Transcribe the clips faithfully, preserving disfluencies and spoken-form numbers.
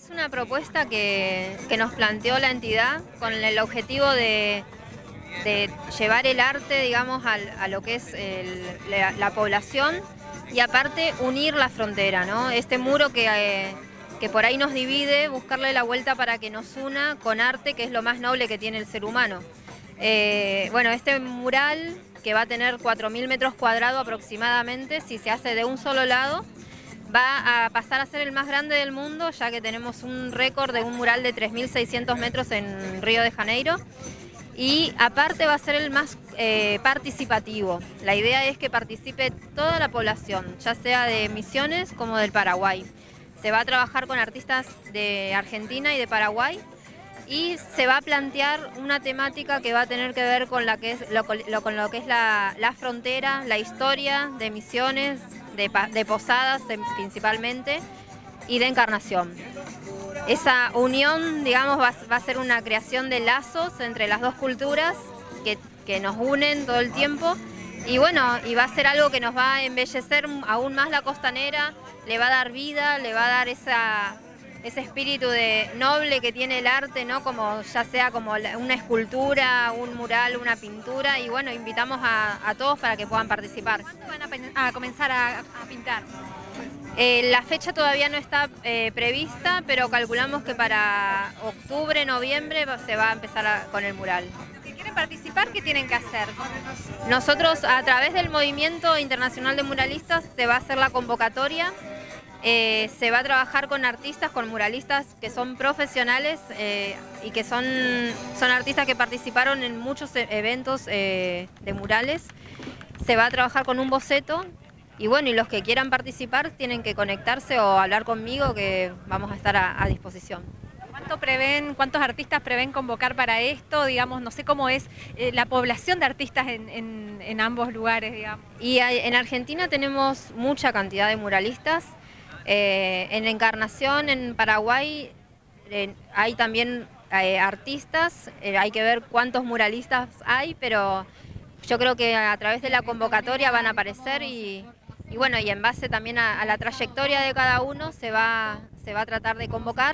Es una propuesta que, que nos planteó la entidad con el objetivo de, de llevar el arte, digamos, al, a lo que es el, la, la población y aparte unir la frontera, ¿no? Este muro que, eh, que por ahí nos divide, buscarle la vuelta para que nos una con arte, que es lo más noble que tiene el ser humano. Eh, bueno, este mural, que va a tener cuatro mil metros cuadrados aproximadamente, si se hace de un solo lado, va a pasar a ser el más grande del mundo, ya que tenemos un récord de un mural de tres mil seiscientos metros en Río de Janeiro. Y aparte va a ser el más eh, participativo. La idea es que participe toda la población, ya sea de Misiones como del Paraguay. Se va a trabajar con artistas de Argentina y de Paraguay y se va a plantear una temática que va a tener que ver con, la que es, lo, lo, con lo que es la, la frontera, la historia de Misiones, de, de Posadas principalmente, y de Encarnación. Esa unión, digamos, va, va a ser una creación de lazos entre las dos culturas que, que nos unen todo el tiempo. Y bueno, y va a ser algo que nos va a embellecer aún más la costanera, le va a dar vida, le va a dar esa, ese espíritu de noble que tiene el arte, ¿no? Como ya sea como una escultura, un mural, una pintura. Y bueno, invitamos a, a todos para que puedan participar. ¿Cuándo van a, a comenzar a, a pintar? Eh, la fecha todavía no está eh, prevista, pero calculamos que para octubre, noviembre se va a empezar a, con el mural. Si quieren participar, ¿qué tienen que hacer? Nosotros, a través del Movimiento Internacional de Muralistas, se va a hacer la convocatoria. Eh, se va a trabajar con artistas, con muralistas que son profesionales eh, y que son, son artistas que participaron en muchos eventos eh, de murales. Se va a trabajar con un boceto. Y bueno, y los que quieran participar tienen que conectarse o hablar conmigo, que vamos a estar a, a disposición. ¿Cuánto prevén, cuántos artistas prevén convocar para esto? Digamos, no sé cómo es eh, la población de artistas en, en, en ambos lugares, digamos. Y hay, en Argentina tenemos mucha cantidad de muralistas. Eh, en Encarnación, en Paraguay, eh, hay también eh, artistas. Eh, hay que ver cuántos muralistas hay, pero yo creo que a través de la convocatoria van a aparecer y... Y bueno, y en base también a, a la trayectoria de cada uno se va, se va a tratar de convocar.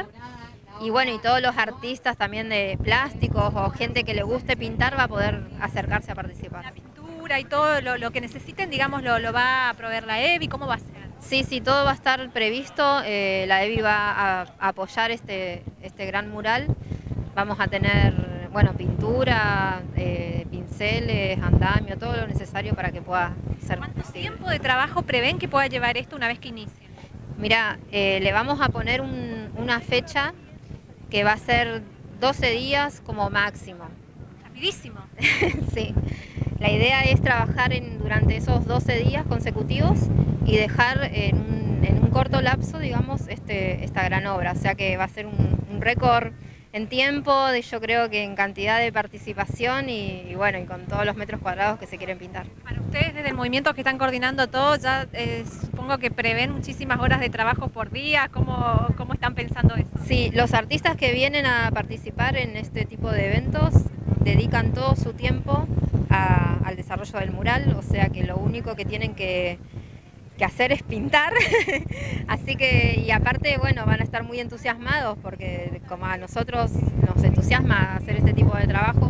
Y bueno, y todos los artistas también de plásticos o gente que le guste pintar va a poder acercarse a participar. La pintura y todo lo, lo que necesiten, digamos, lo, lo va a proveer la E B I, ¿cómo va a ser? Sí, sí, todo va a estar previsto. Eh, la E B I va a, a apoyar este, este gran mural. Vamos a tener, bueno, pintura, eh, pinceles, andamio, todo lo necesario para que pueda ser ¿Cuánto posible. tiempo de trabajo prevén que pueda llevar esto una vez que inicie? Mira, eh, le vamos a poner un, una fecha que va a ser doce días como máximo. Rapidísimo. Sí, la idea es trabajar en, durante esos doce días consecutivos y dejar en un, en un corto lapso, digamos, este, esta gran obra. O sea que va a ser un, un récord en tiempo, de, yo creo que en cantidad de participación y, y bueno, y con todos los metros cuadrados que se quieren pintar. Para ustedes desde el movimiento que están coordinando todo, ya eh, supongo que prevén muchísimas horas de trabajo por día. ¿Cómo, cómo están pensando eso? Sí, los artistas que vienen a participar en este tipo de eventos dedican todo su tiempo a, al desarrollo del mural, o sea que lo único que tienen que, que hacer es pintar. Así que, y aparte, bueno, van a estar muy entusiasmados porque como a nosotros nos entusiasma hacer este tipo de trabajo.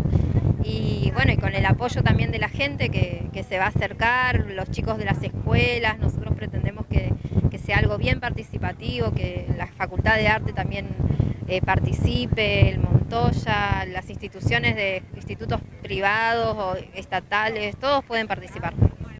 Y bueno, y con el apoyo también de la gente que, que se va a acercar, los chicos de las escuelas, nosotros pretendemos que, que sea algo bien participativo, que la Facultad de Arte también eh, participe, el Montoya, las instituciones de institutos privados o estatales, todos pueden participar.